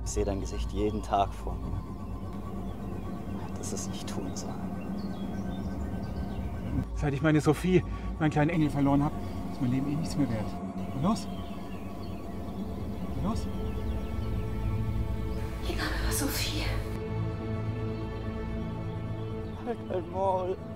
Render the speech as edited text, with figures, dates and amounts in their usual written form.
Ich sehe dein Gesicht jeden Tag vor mir. Das ist nicht tun soll. Seit ich meine Sophie, meinen kleinen Engel, verloren habe, ist mein Leben nichts mehr wert. Und los? Und los? Ihr Name war Sophie. Halt dein Maul.